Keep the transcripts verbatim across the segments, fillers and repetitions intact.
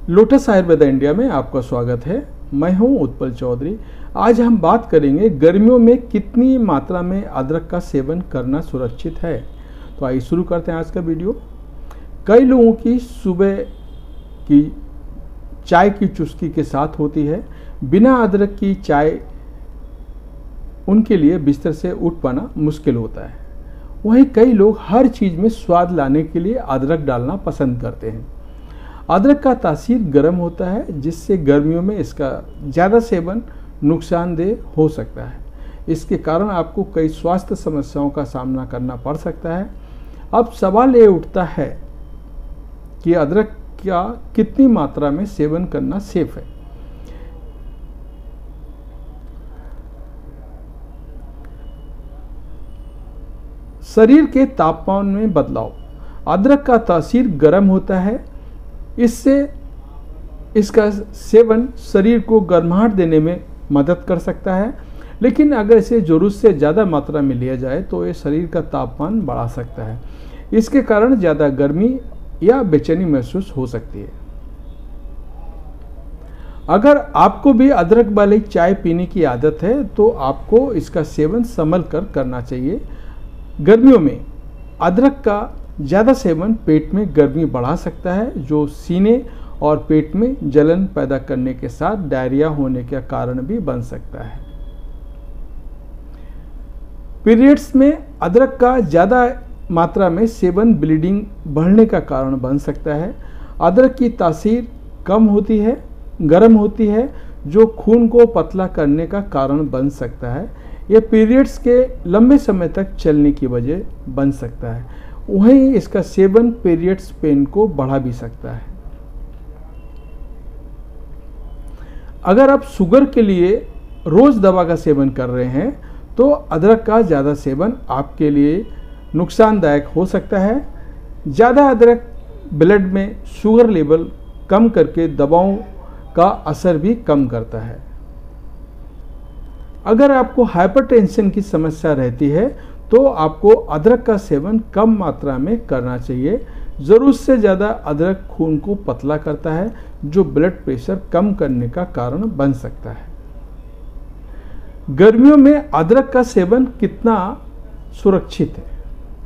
Lotus Ayurveda India में आपका स्वागत है। मैं हूं उत्पल चौधरी। आज हम बात करेंगे गर्मियों में कितनी मात्रा में अदरक का सेवन करना सुरक्षित है। तो आइए शुरू करते हैं आज का वीडियो। कई लोगों की सुबह की चाय की चुस्की के साथ होती है। बिना अदरक की चाय उनके लिए बिस्तर से उठ पाना मुश्किल होता है। वहीं कई लोग हर चीज़ में स्वाद लाने के लिए अदरक डालना पसंद करते हैं। अदरक का तासीर गर्म होता है, जिससे गर्मियों में इसका ज़्यादा सेवन नुकसानदेह हो सकता है। इसके कारण आपको कई स्वास्थ्य समस्याओं का सामना करना पड़ सकता है। अब सवाल ये उठता है कि अदरक का कितनी मात्रा में सेवन करना सेफ है। शरीर के तापमान में बदलाव। अदरक का तासीर गर्म होता है, इससे इसका सेवन शरीर को गर्माहट देने में मदद कर सकता है, लेकिन अगर इसे ज़रूरत से ज़्यादा मात्रा में लिया जाए तो ये शरीर का तापमान बढ़ा सकता है। इसके कारण ज़्यादा गर्मी या बेचैनी महसूस हो सकती है। अगर आपको भी अदरक वाली चाय पीने की आदत है तो आपको इसका सेवन संभल कर करना चाहिए। गर्मियों में अदरक का ज़्यादा सेवन पेट में गर्मी बढ़ा सकता है, जो सीने और पेट में जलन पैदा करने के साथ डायरिया होने का कारण भी बन सकता है। पीरियड्स में अदरक का ज़्यादा मात्रा में सेवन ब्लीडिंग बढ़ने का कारण बन सकता है। अदरक की तासीर कम होती है, गर्म होती है, जो खून को पतला करने का कारण बन सकता है। यह पीरियड्स के लंबे समय तक चलने की वजह बन सकता है। वहीं इसका सेवन पीरियड्स पेन को बढ़ा भी सकता है। अगर आप शुगर के लिए रोज दवा का सेवन कर रहे हैं तो अदरक का ज़्यादा सेवन आपके लिए नुकसानदायक हो सकता है। ज़्यादा अदरक ब्लड में शुगर लेवल कम करके दवाओं का असर भी कम करता है। अगर आपको हाइपरटेंशन की समस्या रहती है तो आपको अदरक का सेवन कम मात्रा में करना चाहिए। ज़रूरत से ज़्यादा अदरक खून को पतला करता है, जो ब्लड प्रेशर कम करने का कारण बन सकता है। गर्मियों में अदरक का सेवन कितना सुरक्षित है।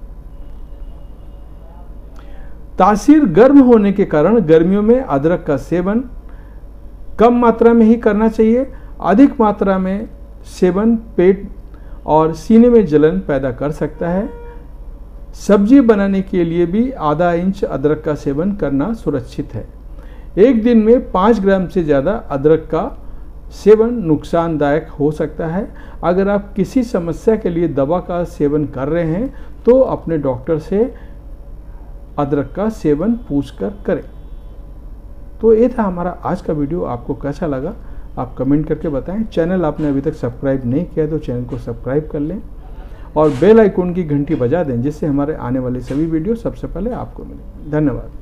तासीर गर्म होने के कारण गर्मियों में अदरक का सेवन कम मात्रा में ही करना चाहिए। अधिक मात्रा में सेवन पेट और सीने में जलन पैदा कर सकता है। सब्जी बनाने के लिए भी आधा इंच अदरक का सेवन करना सुरक्षित है। एक दिन में पाँच ग्राम से ज़्यादा अदरक का सेवन नुकसानदायक हो सकता है। अगर आप किसी समस्या के लिए दवा का सेवन कर रहे हैं तो अपने डॉक्टर से अदरक का सेवन पूछकर करें। तो ये था हमारा आज का वीडियो। आपको कैसा लगा आप कमेंट करके बताएं। चैनल आपने अभी तक सब्सक्राइब नहीं किया तो चैनल को सब्सक्राइब कर लें और बेल आइकन की घंटी बजा दें, जिससे हमारे आने वाले सभी वीडियो सबसे पहले आपको मिले। धन्यवाद।